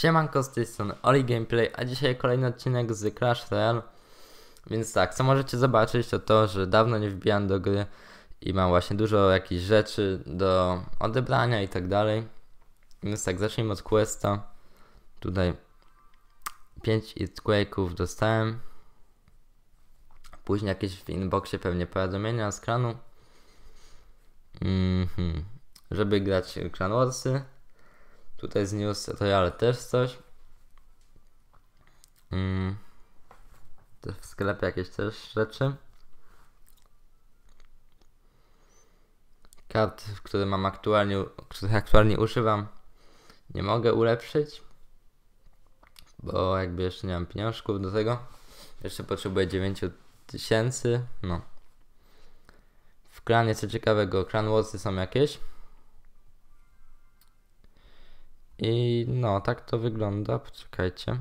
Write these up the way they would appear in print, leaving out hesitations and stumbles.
Siemanko, z tej strony Oli Gameplay, a dzisiaj kolejny odcinek z Clash Royale. Więc tak, co możecie zobaczyć to, że dawno nie wbijam do gry i mam właśnie dużo jakichś rzeczy do odebrania i tak dalej. Więc tak, zacznijmy od questa. Tutaj 5 Earthquake'ów dostałem. Później jakieś w inboxie pewnie powiadomienia z klanu. Żeby grać Clan Warsy. Tutaj z News Royale też coś. W sklepie jakieś też rzeczy. Kart, które mam których aktualnie używam, nie mogę ulepszyć, bo jakby jeszcze nie mam pieniążków do tego. Jeszcze potrzebuję 9000. No. W klanie co ciekawego, Clan Warsy są jakieś. I no, tak to wygląda. Poczekajcie.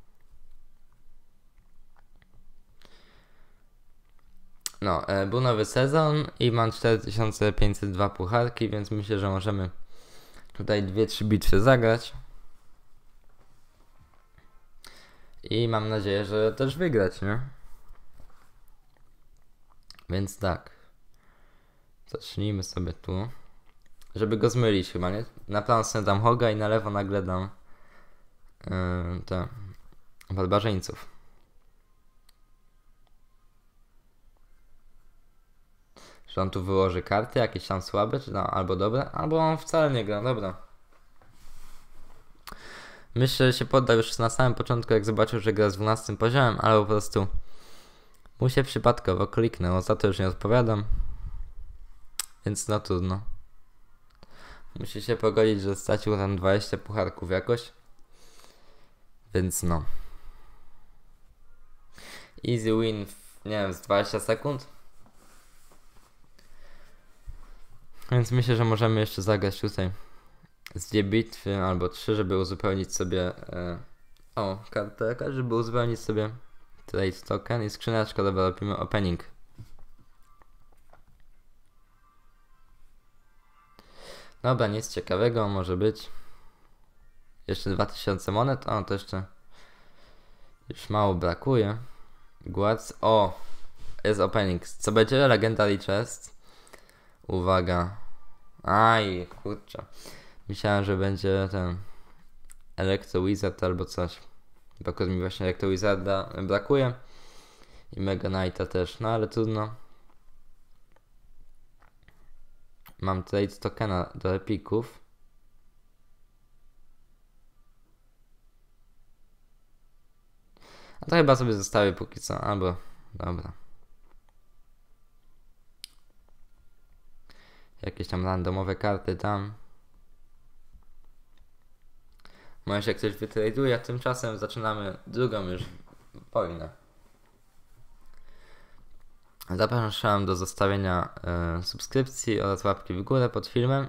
No, był nowy sezon i mam 4502 pucharki, więc myślę, że możemy tutaj 2-3 bitwy zagrać. I mam nadzieję, że też wygrać, nie? Więc tak. Zacznijmy sobie tu. Żeby go zmylić chyba, nie? Na plan sobie dam Hoga i na lewo nagle dam te barbarzyńców. Że on tu wyłoży karty, jakieś tam słabe, czy no, albo dobre, albo on wcale nie gra, dobra. Myślę, że się poddał już na samym początku, jak zobaczył, że gra z 12 poziomem, ale po prostu mu się przypadkowo kliknęło, za to już nie odpowiadam. Więc no trudno. Musi się pogodzić, że stracił tam 20 pucharków jakoś. Więc no. Easy win w, nie wiem, z 20 sekund. Więc myślę, że możemy jeszcze zagrać tutaj z 2 bitwy albo 3, żeby uzupełnić sobie kartę, żeby uzupełnić sobie trade token i skrzyneczkę, dobra, robimy opening. Dobra, nic ciekawego może być. Jeszcze 2000 monet, to jeszcze już mało brakuje. Guards, jest opening. Co będzie? Legendary chest. Uwaga. Aj, kurczę. Myślałem, że będzie ten Electro Wizard albo coś. Bo akurat mi właśnie Electro Wizarda brakuje. I Mega Knighta też, no ale trudno. Mam trade tokena do epików. A to chyba sobie zostawię póki co, albo dobra. Jakieś tam randomowe karty tam. Może się ktoś wytraduje, a tymczasem zaczynamy drugą już wojnę. Zapraszam do zostawienia subskrypcji oraz łapki w górę pod filmem.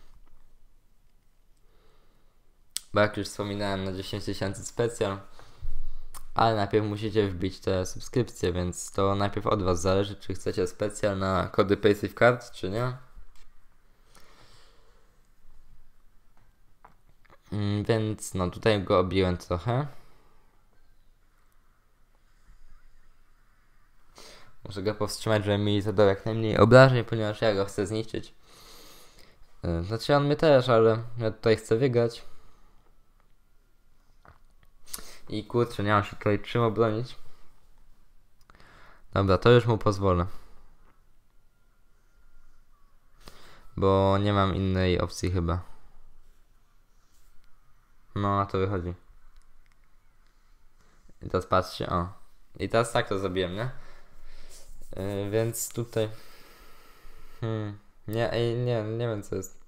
Bo jak już wspominałem, na 10 000 specjal. Ale najpierw musicie wbić te subskrypcje, więc to najpierw od was zależy, czy chcecie specjal na kody PaySafeCard, czy nie. Więc no tutaj go obiłem trochę. Muszę go powstrzymać, żeby mi zadał jak najmniej obrażeń, ponieważ ja go chcę zniszczyć. Znaczy on mnie też, ale ja tutaj chcę wygrać. I kurczę, nie mam się tutaj czym obronić. Dobra, to już mu pozwolę. Bo nie mam innej opcji chyba. No, na to wychodzi. I teraz patrzcie, I teraz tak to zrobiłem, nie? Więc tutaj... Nie wiem co jest.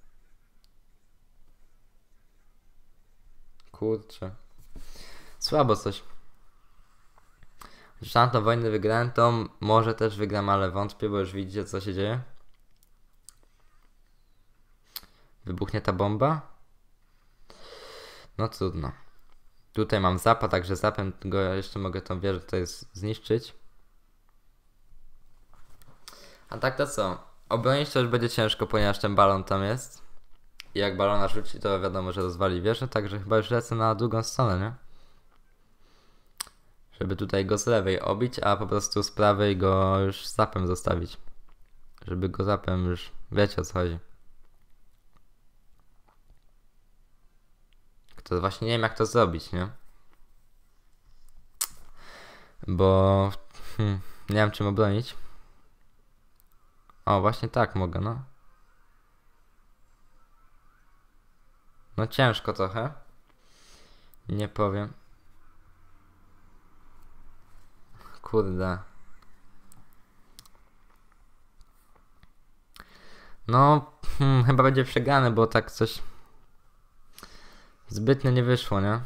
Kurczę. Słabo coś. Już tamtą wojnę wygrałem, to może też wygram, ale wątpię, bo już widzicie co się dzieje. Wybuchnie ta bomba? No trudno. Tutaj mam zapa, także zapem go jeszcze mogę tą wieżę tutaj zniszczyć. A tak to co? Obronić to już będzie ciężko, ponieważ ten balon tam jest. I jak balona rzuci, to wiadomo, że rozwali wieżę, także chyba już lecę na drugą stronę, nie? Żeby tutaj go z lewej obić, a po prostu z prawej go już zapem zostawić. Żeby go zapem już, wiecie o co chodzi. To właśnie nie wiem jak to zrobić, nie? Bo nie wiem czym obronić. O, właśnie tak mogę, no. No ciężko trochę. Nie powiem. Kurde. No, chyba będzie przegrane, bo tak coś zbytnio nie wyszło, nie?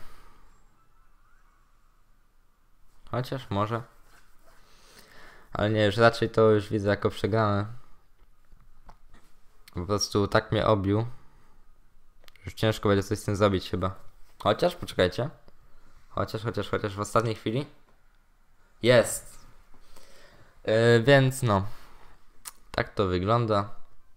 Chociaż może. Ale nie, już raczej to już widzę jako przegrane. Po prostu tak mnie obił. Już ciężko będzie coś z tym zrobić chyba. Chociaż, poczekajcie. Chociaż w ostatniej chwili. Jest! Więc no. Tak to wygląda.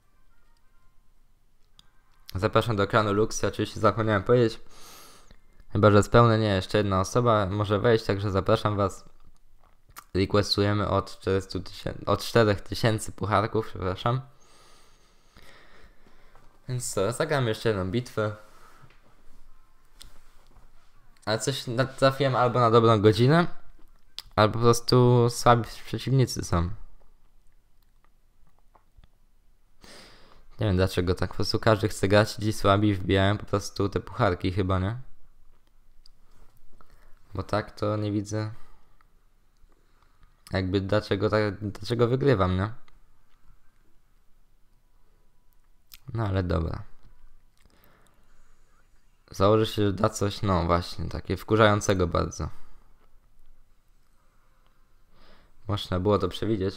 Zapraszam do ekranu Luxia, oczywiście zapomniałem powiedzieć. Chyba, że jest pełne, nie, jeszcze jedna osoba może wejść, także zapraszam was. Requestujemy od 4000 pucharków, przepraszam. Więc co, zagram jeszcze jedną bitwę. Ale coś trafiłem albo na dobrą godzinę, albo po prostu słabi przeciwnicy są. Nie wiem dlaczego tak, po prostu każdy chce grać, ci słabi i wbijają po prostu te pucharki chyba, nie? Bo tak to nie widzę jakby dlaczego wygrywam, nie? No ale dobra. Założę się, że da coś, no właśnie, takie wkurzającego bardzo. Można było to przewidzieć.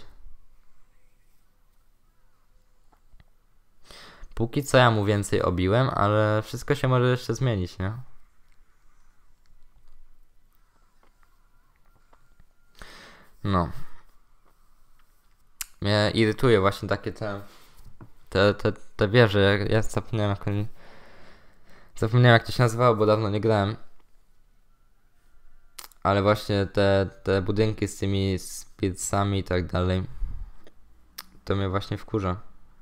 Póki co ja mu więcej obiłem, ale wszystko się może jeszcze zmienić, nie? No. Mnie irytuje właśnie takie te wieże, ja zapomniałem jak to się nazywało, bo dawno nie grałem. Ale właśnie te budynki z tymi spiecami i tak dalej, to mnie właśnie wkurza.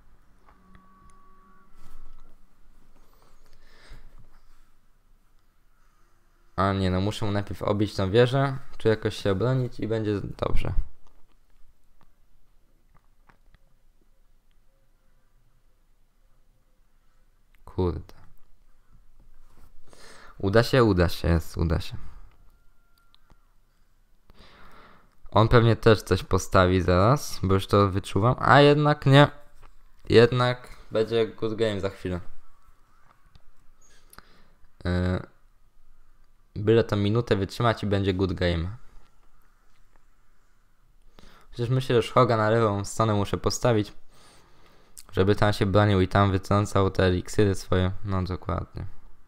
A nie, no muszę mu najpierw obić tą wieżę, czy jakoś się obronić i będzie dobrze. Kurde. Uda się. On pewnie też coś postawi zaraz, bo już to wyczuwam, a jednak nie. Jednak będzie good game za chwilę. Byle to minutę wytrzymać i będzie good game. Chociaż myślę, że Szhoga na lewą stronę muszę postawić, żeby tam się bronił i tam wytrącał te eliksiry swoje. No dokładnie.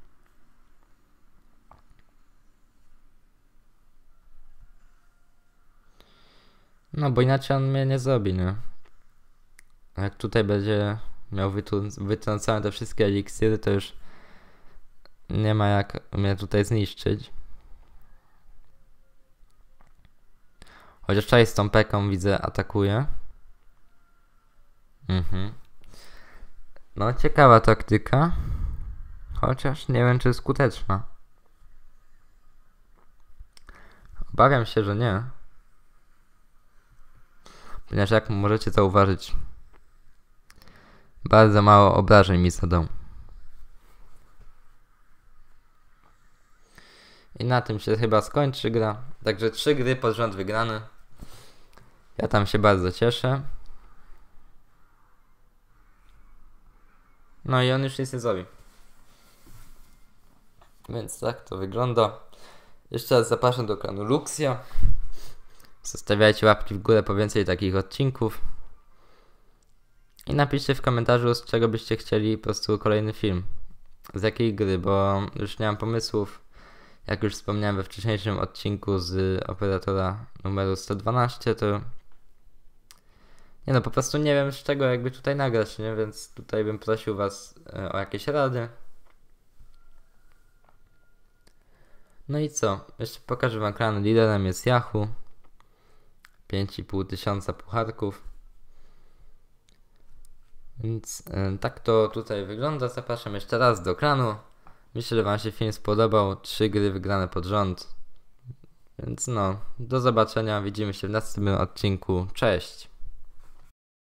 No bo inaczej on mnie nie zrobi, nie? Jak tutaj będzie miał wytrącone te wszystkie eliksiry, to już nie ma jak mnie tutaj zniszczyć. Chociaż tutaj z tą peką widzę atakuje. No ciekawa taktyka. Chociaż nie wiem czy skuteczna. Obawiam się, że nie. Ponieważ jak możecie zauważyć, bardzo mało obrażeń mi zadał. I na tym się chyba skończy gra. Także 3 gry pod rząd wygrane. Ja tam się bardzo cieszę. No i on już nic nie zrobi. Więc tak to wygląda. Jeszcze raz zapraszam do kanału Luxia. Zostawiajcie łapki w górę po więcej takich odcinków. I napiszcie w komentarzu, z czego byście chcieli po prostu kolejny film. Z jakiej gry, bo już nie mam pomysłów. Jak już wspomniałem we wcześniejszym odcinku z operatora numeru 112, to Nie no, po prostu nie wiem z czego jakby tutaj nagrać, nie? Więc tutaj bym prosił was o jakieś rady. No i co? Jeszcze pokażę wam ekran. Liderem jest Yahoo. 5,5 tysiąca pucharków. Więc tak to tutaj wygląda. Zapraszam jeszcze raz do ekranu. Myślę, że wam się film spodobał. 3 gry wygrane pod rząd. Więc no, do zobaczenia. Widzimy się w następnym odcinku. Cześć!